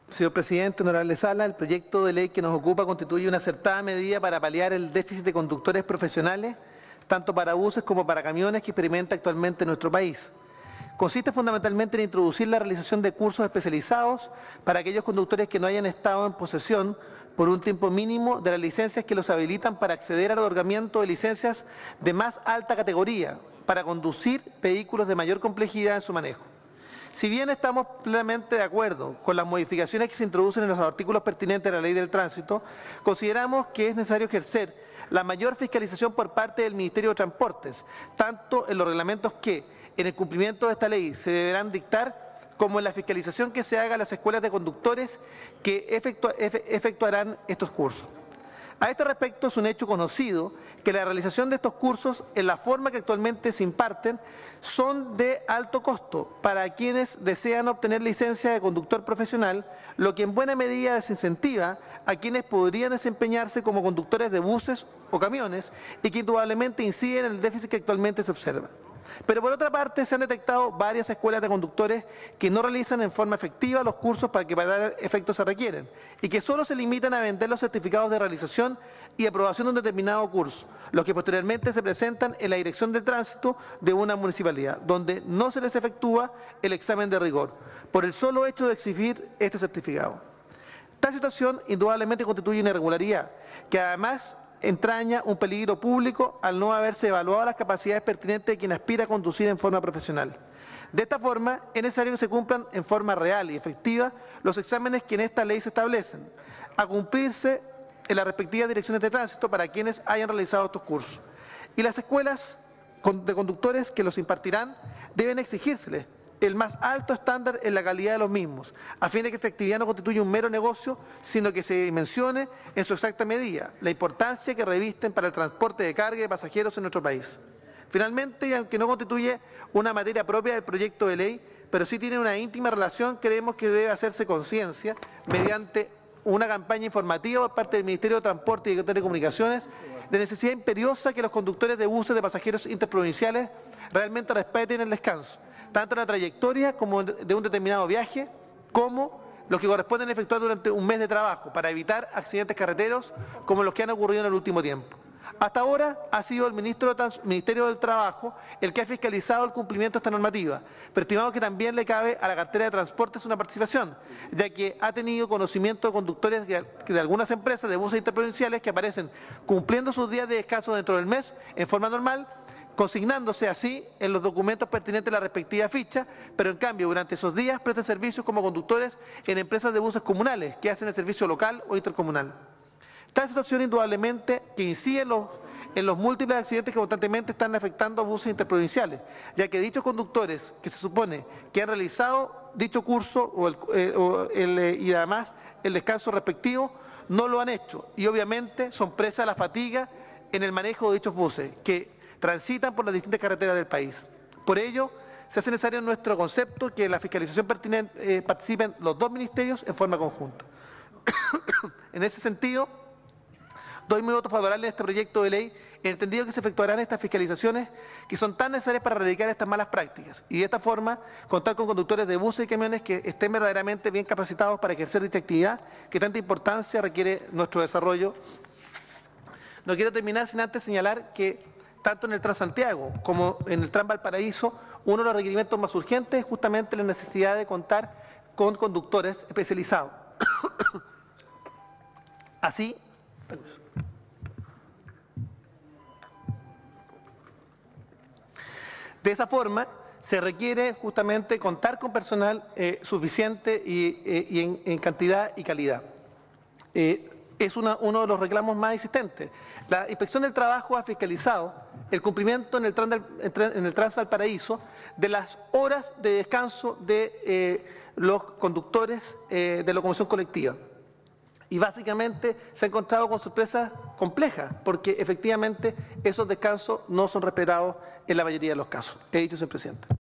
Señor presidente, honorable sala, el proyecto de ley que nos ocupa constituye una acertada medida para paliar el déficit de conductores profesionales, tanto para buses como para camiones que experimenta actualmente nuestro país. Consiste fundamentalmente en introducir la realización de cursos especializados para aquellos conductores que no hayan estado en posesión por un tiempo mínimo de las licencias que los habilitan para acceder al otorgamiento de licencias de más alta categoría para conducir vehículos de mayor complejidad en su manejo. Si bien estamos plenamente de acuerdo con las modificaciones que se introducen en los artículos pertinentes de la Ley del Tránsito, consideramos que es necesario ejercer la mayor fiscalización por parte del Ministerio de Transportes, tanto en los reglamentos que, en el cumplimiento de esta ley, se deberán dictar, como en la fiscalización que se haga a las escuelas de conductores que efectuarán estos cursos. A este respecto, es un hecho conocido que la realización de estos cursos, en la forma que actualmente se imparten, son de alto costo para quienes desean obtener licencia de conductor profesional, lo que en buena medida desincentiva a quienes podrían desempeñarse como conductores de buses o camiones y que indudablemente inciden en el déficit que actualmente se observa. Pero por otra parte, se han detectado varias escuelas de conductores que no realizan en forma efectiva los cursos para que para dar efecto se requieren y que solo se limitan a vender los certificados de realización y aprobación de un determinado curso, los que posteriormente se presentan en la Dirección de Tránsito de una municipalidad, donde no se les efectúa el examen de rigor, por el solo hecho de exhibir este certificado. Tal situación indudablemente constituye una irregularidad, que además entraña un peligro público al no haberse evaluado las capacidades pertinentes de quien aspira a conducir en forma profesional. De esta forma, es necesario que se cumplan en forma real y efectiva los exámenes que en esta ley se establecen, a cumplirse en las respectivas direcciones de tránsito para quienes hayan realizado estos cursos. Y las escuelas de conductores que los impartirán deben exigírseles el más alto estándar en la calidad de los mismos, a fin de que esta actividad no constituya un mero negocio, sino que se dimensione en su exacta medida la importancia que revisten para el transporte de carga y de pasajeros en nuestro país. Finalmente, y aunque no constituye una materia propia del proyecto de ley, pero sí tiene una íntima relación, creemos que debe hacerse conciencia mediante una campaña informativa por parte del Ministerio de Transporte y de Telecomunicaciones de necesidad imperiosa que los conductores de buses de pasajeros interprovinciales realmente respeten el descanso, tanto en la trayectoria como de un determinado viaje, como los que corresponden efectuar durante un mes de trabajo, para evitar accidentes carreteros como los que han ocurrido en el último tiempo. Hasta ahora ha sido el Ministerio del Trabajo el que ha fiscalizado el cumplimiento de esta normativa, pero estimamos que también le cabe a la cartera de transportes una participación, ya que ha tenido conocimiento de conductores de algunas empresas de buses interprovinciales que aparecen cumpliendo sus días de descanso dentro del mes en forma normal, consignándose así en los documentos pertinentes a la respectiva ficha, pero en cambio durante esos días prestan servicios como conductores en empresas de buses comunales que hacen el servicio local o intercomunal. Tal situación indudablemente que incide en los múltiples accidentes que constantemente están afectando a buses interprovinciales, ya que dichos conductores que se supone que han realizado dicho curso y además el descanso respectivo no lo han hecho y obviamente son presas de la fatiga en el manejo de dichos buses que transitan por las distintas carreteras del país. Por ello, se hace necesario en nuestro concepto que en la fiscalización pertinente participen los dos ministerios en forma conjunta. En ese sentido, doy mi voto favorable a este proyecto de ley, en entendido que se efectuarán estas fiscalizaciones que son tan necesarias para erradicar estas malas prácticas y de esta forma contar con conductores de buses y camiones que estén verdaderamente bien capacitados para ejercer dicha actividad que tanta importancia requiere nuestro desarrollo. No quiero terminar sin antes señalar que tanto en el Transantiago como en el Tram Valparaíso, uno de los requerimientos más urgentes es justamente la necesidad de contar con conductores especializados. Así, de esa forma, se requiere justamente contar con personal suficiente y en cantidad y calidad. Es uno de los reclamos más existentes. La Inspección del Trabajo ha fiscalizado el cumplimiento en el Transvalparaíso de las horas de descanso de los conductores de locomoción colectiva. Y básicamente se ha encontrado con sorpresas complejas, porque efectivamente esos descansos no son respetados en la mayoría de los casos. He dicho, señor presidente.